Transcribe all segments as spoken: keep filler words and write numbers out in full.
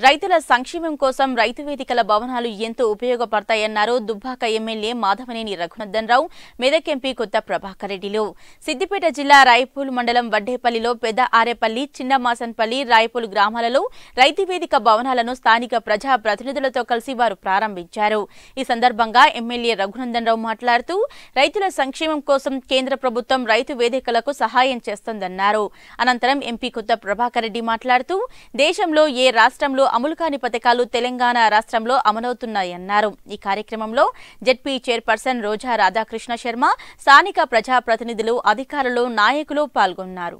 రైతుల సంక్షేమం కోసం రైతు వేదికల భవనాలు ఎంతో ఉపయోగపడతాయన్నారు దుబ్బాక ఎమ్మెల్యే మాధవనేని రఘునందన్ రావు, మెదక్ ఎంపీ కొత్త ప్రభాకర్ రెడ్డిలు. సిద్దిపేట జిల్లా రాయపూల్ మండలం వడ్డేపల్లిలో పెద్ద ఆరేపల్లి, చిన్నమాసన్పల్లి, రాయపూల్ గ్రామాలలో రైతు వేదిక భవనాలను స్థానిక ప్రజా ప్రతినిధులతో కలిసి వారు ప్రారంభించారు. ఈ సందర్భంగా ఎమ్మెల్యే రఘునందన్ రావు మాట్లాడుతూ రైతుల సంక్షేమం కోసం కేంద్ర ప్రభుత్వం రైతు వేదికలకు సహాయం చేస్తోందన్నారు. అనంతరం ఎంపీ కొత్త ప్రభాకర్ రెడ్డి మాట్లాడుతూ దేశంలో ఏ రాష్ట్రంలో అమలు కాని పథకాలు తెలంగాణ రాష్ట్రంలో అమలవుతున్నాయన్నారు. ఈ కార్యక్రమంలో జెడ్పీ చైర్పర్సన్ రోజా రాధాకృష్ణ శర్మ, స్థానిక ప్రజా ప్రతినిధులు, అధికారులు, నాయకులు పాల్గొన్నారు.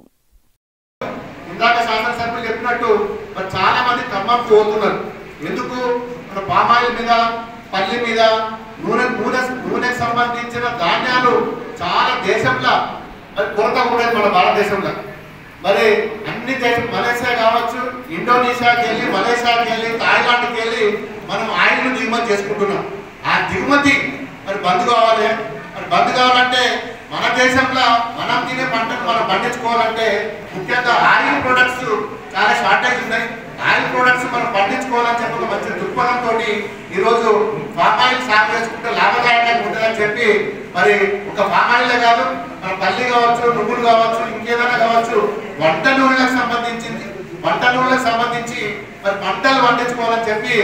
ఇందాక శాసనసభ్యులు చెప్పినట్టు మరి చాలా మంది ఖమ్మంకు పోతున్నారు. ఎందుకు? మన పామాయిల్ మీద, పల్లి మీద, నూనె నూనె నూనెకు సంబంధించిన ధాన్యాలు చాలా దేశంలో మరి కొరత కూడా మన భారతదేశంలో. మరి అన్ని దేశం, మలేషియా కావచ్చు, ఇండోనేషియాకి వెళ్ళి, మలేషియాకి వెళ్ళి, థాయిలాండ్కి వెళ్ళి మనం ఆయిల్ను దిగుమతి చేసుకుంటున్నాం. ఆ దిగుమతి మరి బంద్ కావాలి. మరి బంద్ కావాలంటే మన దేశంలో మనం తినే పంటను మనం పండించుకోవాలంటే ముఖ్యంగా ఆయిల్ ప్రొడక్ట్స్ చాలా షార్టేజ్ ఉన్నాయి. ఆయిల్ ప్రొడక్ట్స్ మనం పండించుకోవాలని చెప్పి ఒక మంచి దృక్పథంతో ఈరోజు ఫామ్ ఆయిల్ సాగు చేసుకుంటే లాభదాయకంగా ఉంటుందని చెప్పి మరి ఒక ఫామ్ ఆయిలే కాదు, మన పల్లి కావచ్చు, నువ్వులు కావచ్చు, ఇంకేదైనా కావచ్చు, వంట నూనెలకు సంబంధించింది వంట నూనెలకు సంబంధించి మరి పంటలు పండించుకోవాలని చెప్పి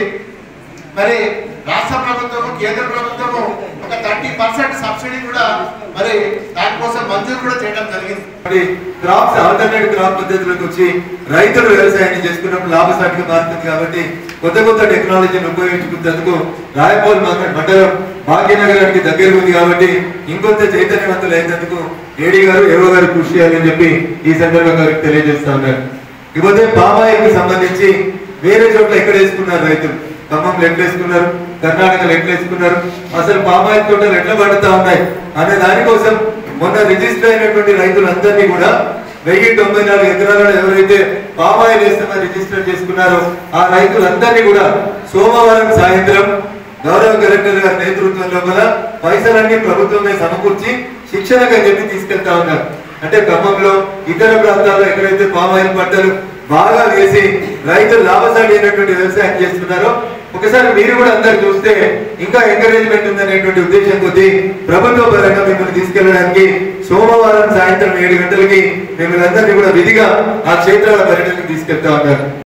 మరి రాష్ట్ర ప్రభుత్వము, కేంద్ర ప్రభుత్వము ఒక థర్టీ పర్సెంట్ సబ్సిడీ కూడా మరి దానికోసం మంజూరు కూడా చేయడం జరిగింది. మరి క్రాప్స్ ఆల్టర్నేట్ క్రాప్ పద్ధతులకు వచ్చి రైతులు వ్యవసాయాన్ని చేసుకున్నప్పుడు లాభసాటిగా మారుతుంది. కాబట్టి కొత్త కొత్త టెక్నాలజీని ఉపయోగించుకున్నందుకు రాయపూల్ మండలం భాగ్యనగరానికి దగ్గర ఉంది. కాబట్టి ఇంకొంత చైతన్యవంతులు అయినందుకు ఏడీ గారు, ఏవో గారు కృషి చేయాలని చెప్పి ఈ సందర్భంగా తెలియజేస్తా ఉన్నారు. ఇకపోతే పామాయిల్కి సంబంధించి వేరే చోట్ల ఎక్కడ వేసుకున్నారు రైతులు? ఖమ్మంలో ఎట్లా వేసుకున్నారు, కర్ణాటకలో ఎట్లా వేసుకున్నారు, అసలు పామాయిల్ తోటలు ఎట్లా పడుతూ ఉన్నాయి అనే దానికోసం మొన్న రిజిస్టర్ అయినటువంటి రైతులందరినీ కూడా వెయ్యి తొంభై నాలుగు ఎకరాలలో ఎవరైతే పామాయిల్ వేస్తామని రిజిస్టర్ చేసుకున్నారో ఆ రైతులందరినీ కూడా సోమవారం సాయంత్రం గౌరవ కలెక్టర్ గారి నేతృత్వంలో కూడా పైసలన్నీ ప్రభుత్వమే సమకూర్చి శిక్షణగా చెప్పి తీసుకెళ్తా ఉన్నారు. అంటే ఖమ్మంలో ఇతర ప్రాంతాల్లో ఎక్కడైతే పామాయిల్ పంటలు బాగా వేసి రైతులు లాభసాటి అయినటువంటి వ్యవసాయం చేస్తున్నారో ఒకసారి మీరు కూడా అందరు చూస్తే ఇంకా ఎంకరేజ్మెంట్ ఉందనేటువంటి ఉద్దేశం కొద్దీ ప్రభుత్వ పరంగా మిమ్మల్ని తీసుకెళ్లడానికి సోమవారం సాయంత్రం ఏడు గంటలకి మిమ్మల్ని అందరినీ కూడా విధిగా ఆ క్షేత్రాల పర్యటనకు తీసుకెళ్తా ఉన్నారు.